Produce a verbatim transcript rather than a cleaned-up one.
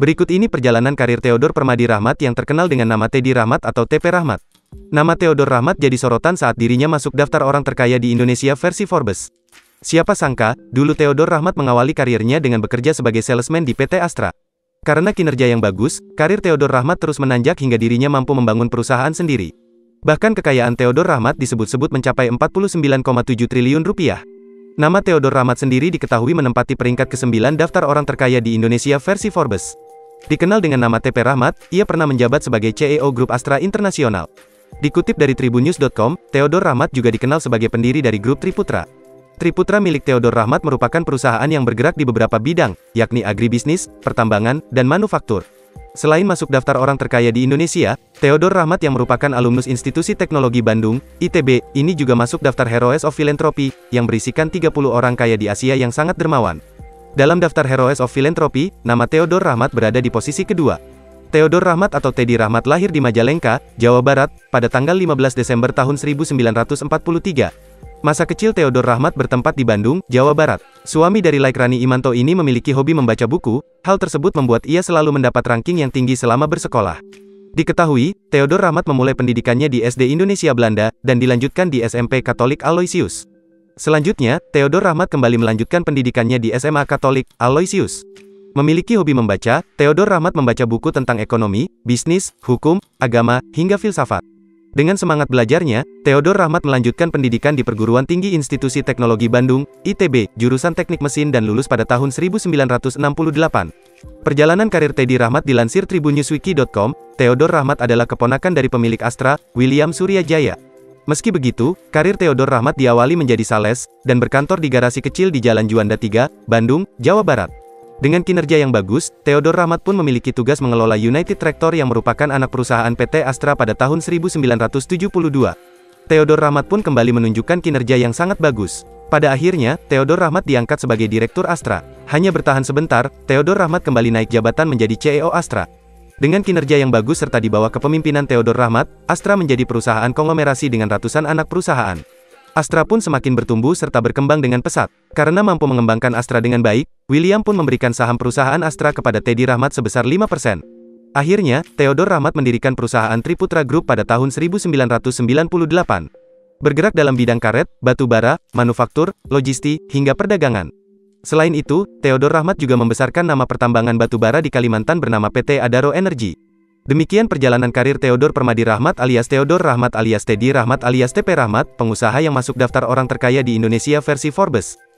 Berikut ini perjalanan karir Theodor Permadi Rahmat yang terkenal dengan nama Teddy Rahmat atau T P Rahmat. Nama Theodor Rahmat jadi sorotan saat dirinya masuk daftar orang terkaya di Indonesia versi Forbes. Siapa sangka, dulu Theodor Rahmat mengawali karirnya dengan bekerja sebagai salesman di P T Astra. Karena kinerja yang bagus, karir Theodor Rahmat terus menanjak hingga dirinya mampu membangun perusahaan sendiri. Bahkan kekayaan Theodor Rahmat disebut-sebut mencapai empat puluh sembilan koma tujuh triliun rupiah. Nama Theodor Rahmat sendiri diketahui menempati peringkat kesembilan daftar orang terkaya di Indonesia versi Forbes. Dikenal dengan nama T P Rahmat, ia pernah menjabat sebagai C E O Grup Astra Internasional. Dikutip dari tribunnews dot com, Theodor Rahmat juga dikenal sebagai pendiri dari grup Triputra. Triputra milik Theodor Rahmat merupakan perusahaan yang bergerak di beberapa bidang, yakni agribisnis, pertambangan, dan manufaktur. Selain masuk daftar orang terkaya di Indonesia, Theodor Rahmat yang merupakan alumnus Institusi Teknologi Bandung, I T B, ini juga masuk daftar Heroes of Philanthropy, yang berisikan tiga puluh orang kaya di Asia yang sangat dermawan. Dalam daftar Heroes of Philanthropy, nama Theodor Rahmat berada di posisi kedua. Theodor Rahmat atau Teddy Rahmat lahir di Majalengka, Jawa Barat, pada tanggal lima belas Desember tahun seribu sembilan ratus empat puluh tiga. Masa kecil Theodor Rahmat bertempat di Bandung, Jawa Barat. Suami dari Like Rani Imanto ini memiliki hobi membaca buku, hal tersebut membuat ia selalu mendapat ranking yang tinggi selama bersekolah. Diketahui, Theodor Rahmat memulai pendidikannya di S D Indonesia Belanda, dan dilanjutkan di S M P Katolik Aloysius. Selanjutnya, Theodor Rahmat kembali melanjutkan pendidikannya di S M A Katolik Aloysius. Memiliki hobi membaca, Theodor Rahmat membaca buku tentang ekonomi, bisnis, hukum, agama, hingga filsafat. Dengan semangat belajarnya, Theodor Rahmat melanjutkan pendidikan di Perguruan Tinggi Institusi Teknologi Bandung, I T B, jurusan Teknik Mesin dan lulus pada tahun seribu sembilan ratus enam puluh delapan. Perjalanan karir Teddy Rahmat dilansir tribunnewswiki dot com, Theodor Rahmat adalah keponakan dari pemilik Astra, William Suryajaya. Meski begitu, karir Theodor Rahmat diawali menjadi sales, dan berkantor di garasi kecil di Jalan Juanda tiga, Bandung, Jawa Barat. Dengan kinerja yang bagus, Theodor Rahmat pun memiliki tugas mengelola United Tractor yang merupakan anak perusahaan P T Astra pada tahun seribu sembilan ratus tujuh puluh dua. Theodor Rahmat pun kembali menunjukkan kinerja yang sangat bagus. Pada akhirnya, Theodor Rahmat diangkat sebagai Direktur Astra. Hanya bertahan sebentar, Theodor Rahmat kembali naik jabatan menjadi C E O Astra. Dengan kinerja yang bagus serta di bawah kepemimpinan Theodor Rahmat, Astra menjadi perusahaan konglomerasi dengan ratusan anak perusahaan. Astra pun semakin bertumbuh serta berkembang dengan pesat. Karena mampu mengembangkan Astra dengan baik, William pun memberikan saham perusahaan Astra kepada Teddy Rahmat sebesar lima persen. Akhirnya, Theodor Rahmat mendirikan perusahaan Triputra Group pada tahun seribu sembilan ratus sembilan puluh delapan. Bergerak dalam bidang karet, batu bara, manufaktur, logistik, hingga perdagangan. Selain itu, Theodor Rahmat juga membesarkan nama pertambangan batu bara di Kalimantan bernama P T Adaro Energy. Demikian perjalanan karir Theodor Permadi Rahmat alias Theodor Rahmat alias Teddy Rahmat alias T P Rahmat, pengusaha yang masuk daftar orang terkaya di Indonesia versi Forbes.